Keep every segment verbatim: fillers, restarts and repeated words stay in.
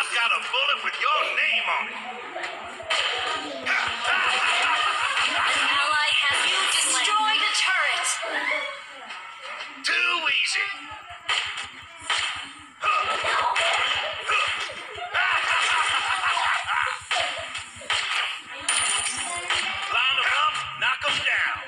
I've got a bullet with your name on it. Ally has you destroyed a turret. Too easy. Line them up, knock them down.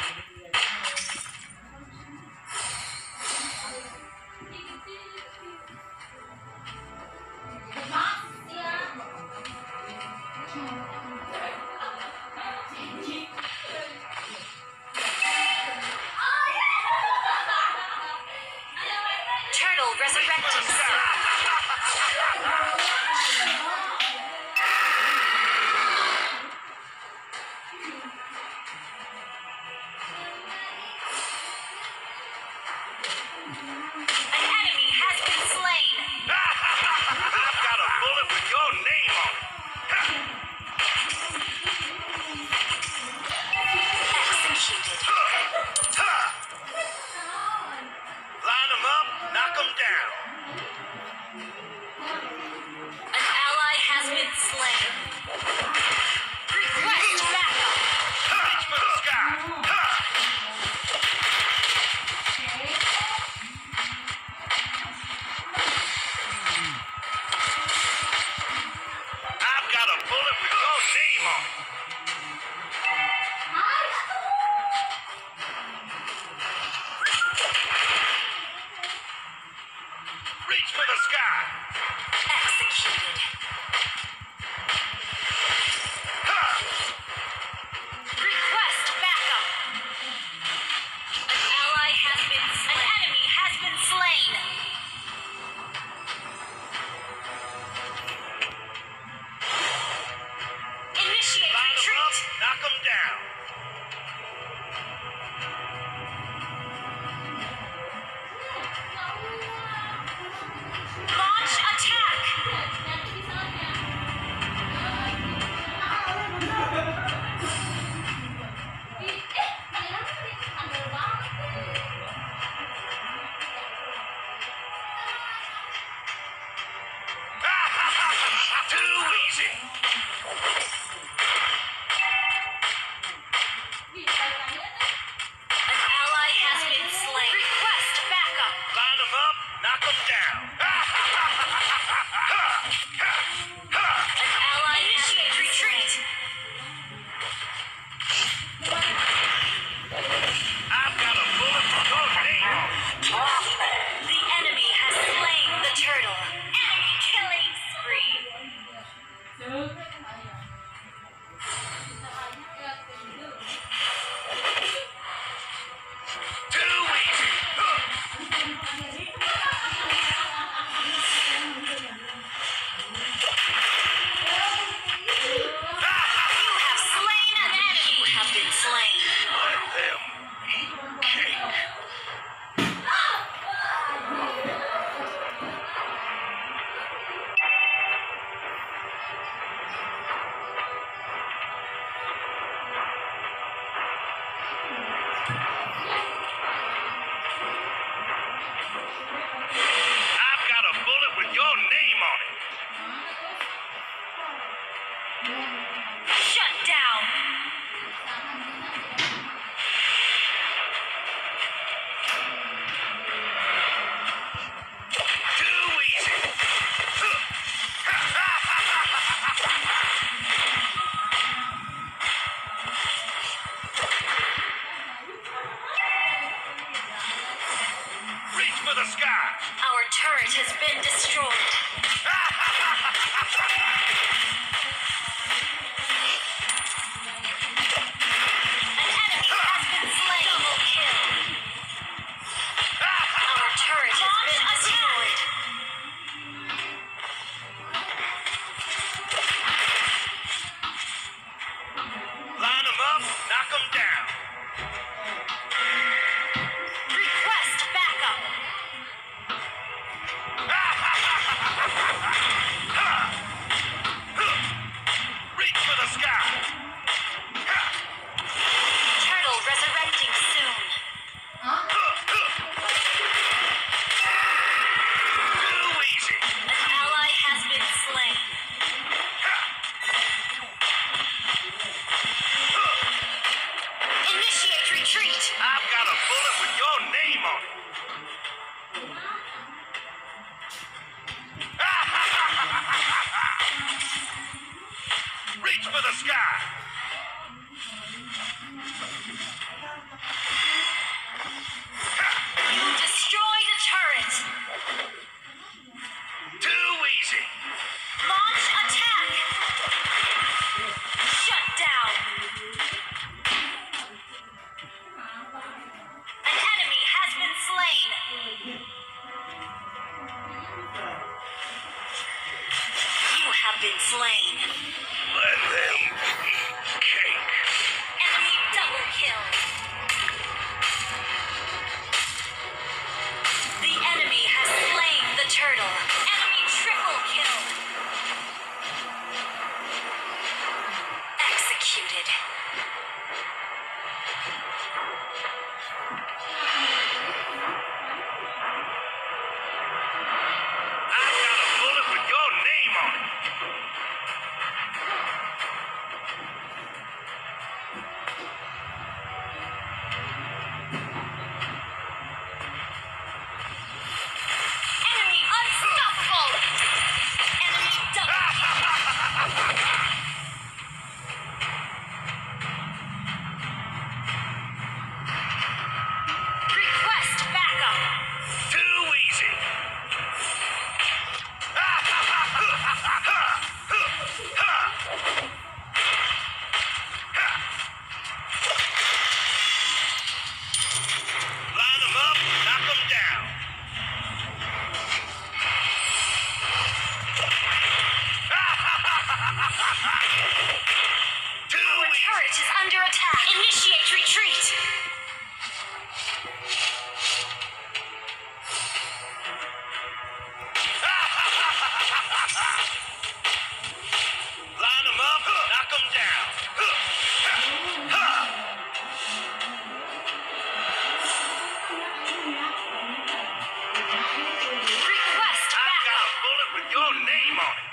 Turtle resurrected soon. An enemy has been slain. I've got a bullet with your name on it. Executed. Line them up, knock them down. An ally has been slain. Request backup. Reach for the sky. I've got a bullet with your name on it. Reach for the sky. Executed. Request backup. An ally has been slain. An enemy has been slain. Initiate Line them up, retreat. knock them down. Launch attack. have been slain. Let them eat cake. Enemy double kill. The enemy has slain the turtle. Enemy triple kill. Executed. I've got a bullet with your name on it. Enemy unstoppable. Enemy double kill. Request backup. Too easy. Line them up, knock them down. Too Our easy. turret is under attack. Initiate retreat. Line them up, knock them down. Request I've got a backup. bullet with your name on it.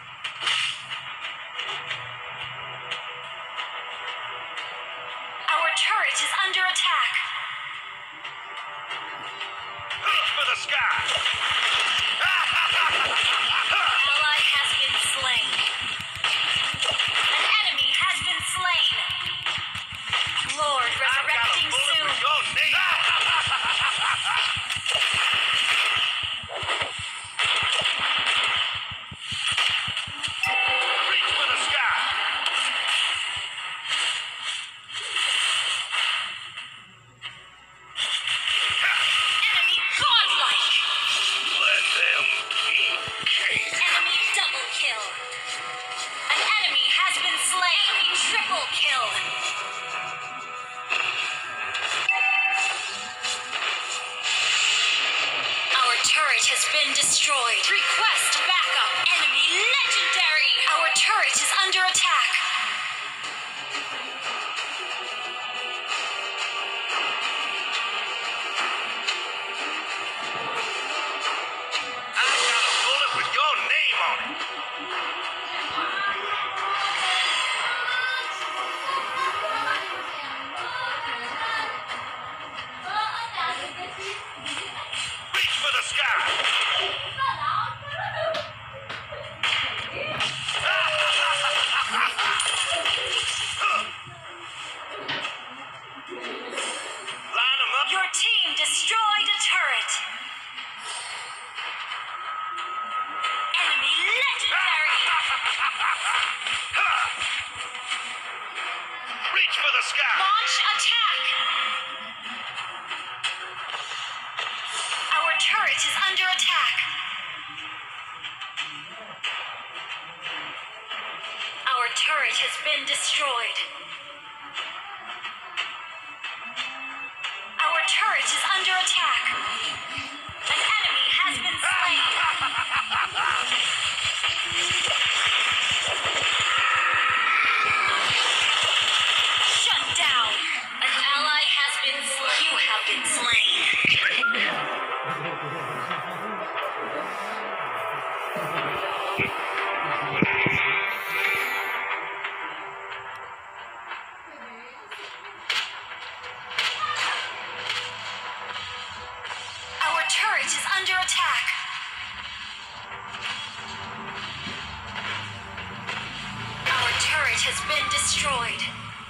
Our turret is under attack. Reach for the sky. Ally has been slain. An enemy has been slain. Lord I've got a resurrecting bullet soon. with your name on it. Reach for the sky. Enemy godlike. Let them eat cake. Enemy double kill. An enemy has been slain. Enemy triple kill. Our turret has been destroyed. Request backup. Enemy legendary. Our turret is under attack. I've got a bullet with your name on it. Reach for the sky. Line them up. Your team destroyed a turret. Enemy legendary. Reach for the sky. Launch attack. Our turret is under attack. Our turret has been destroyed. Our turret is under attack. An enemy has been slain. Shut down. An ally has been slain. You have been slain. Our turret is under attack. Our turret has been destroyed.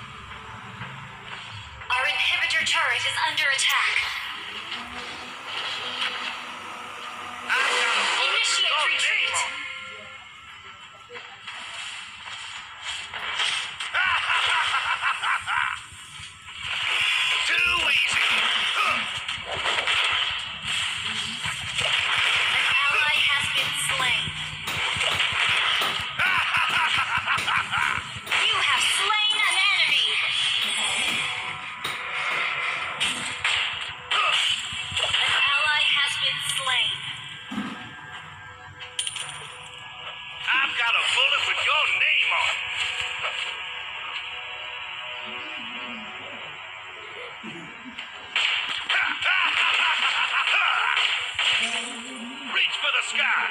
Our inhibitor turret is under attack. I've got a bullet with Initiate your retreat. name on it. Too easy. An ally has been slain. got a bullet with your name on it. Reach for the sky.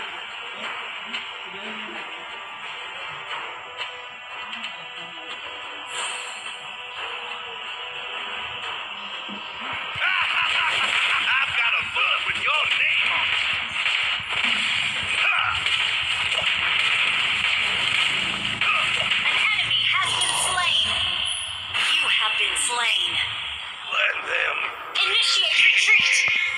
I've got a bullet with your name on it. An enemy has been slain. You have been slain. Let them. Initiate retreat.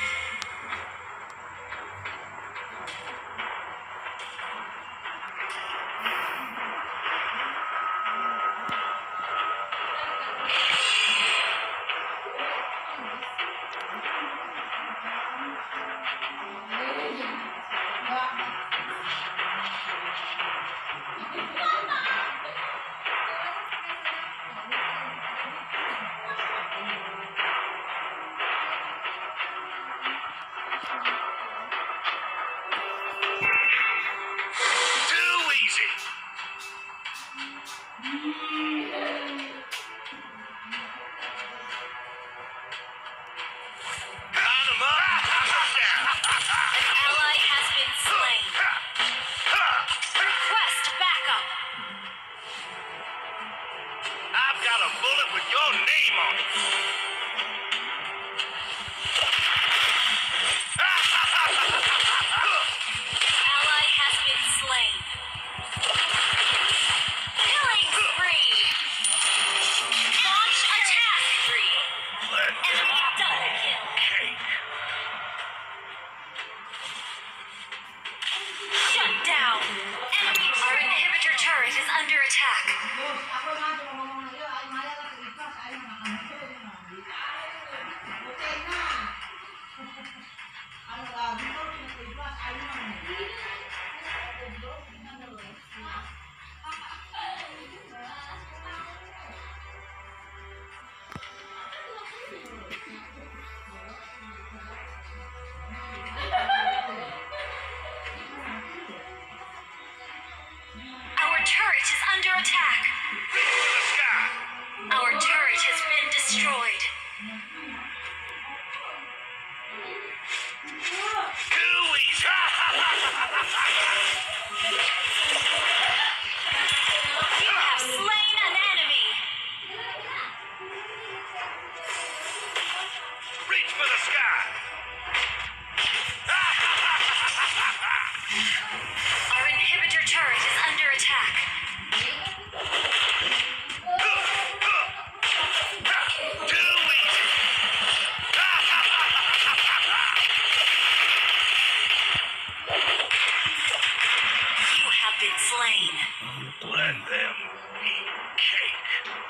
Too easy. Line 'em up. Knock 'em down. An ally has been slain. Request backup. I've got a bullet with your name on it. Ally has been slain. Killing spree. Launch attack spree. Let them. Enemy double kill. Cake. Shut down. Enemy. Our inhibitor turret is under attack. Our turret is under attack. Reach for the sky. Our turret has been destroyed. Too easy. You have slain an enemy. Reach for the sky. Our inhibitor turret is under attack. Too easy. You have been slain. Let them eat cake.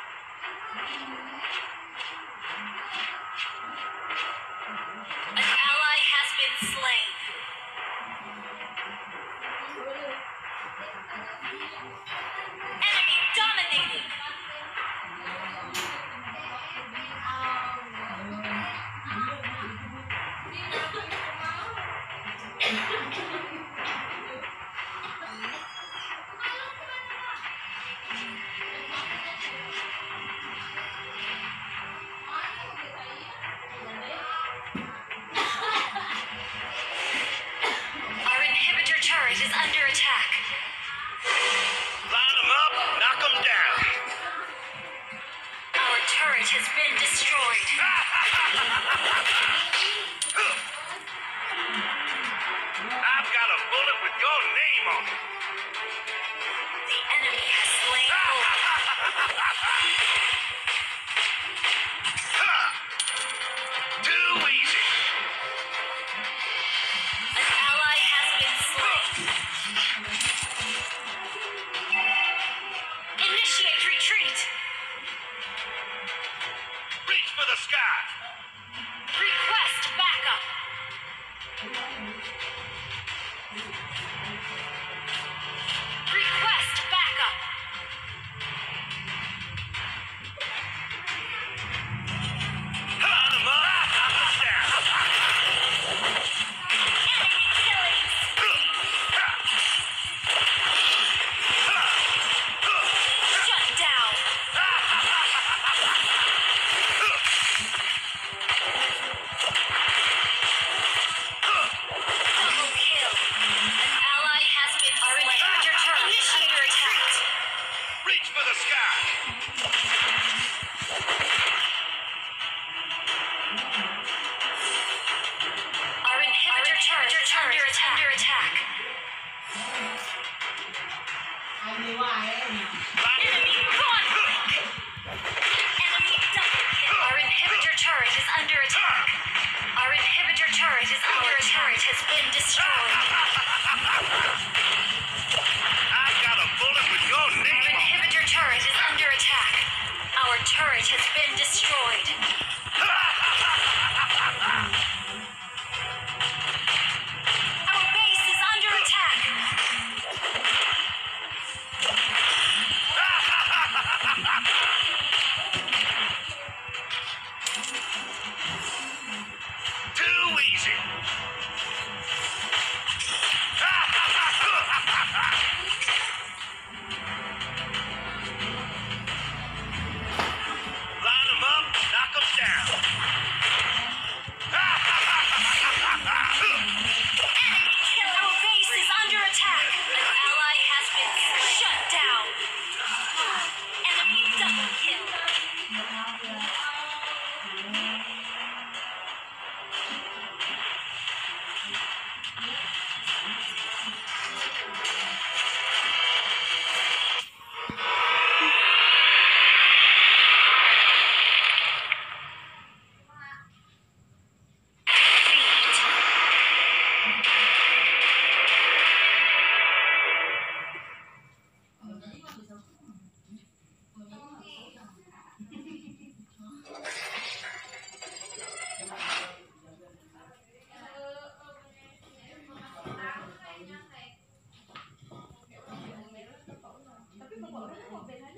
An ally has been slain. Enemy dominated. Our inhibitor turret is under attack. Line 'em up. Knock 'em down. Our turret has been destroyed. I've got a bullet with your name on it. The enemy has slain both. Too easy. An ally has been slain. Initiate retreat. Reach for the sky. Request backup. Request backup. under attack. Reach for the sky. Our inhibitor turret is under attack. Under attack. Enemy conflict. Enemy double kill. Our inhibitor turret is under attack. Our inhibitor turret is under attack. Turret has been destroyed. I've got a bullet with your Our name on it. inhibitor turret is under attack. Our turret has been destroyed. Our base is under attack. Too easy. Line them up, knock them down. Enemy kill. Our base is under attack. An ally has been shut down. Enemy double kill. Tapi bapak orang kok beda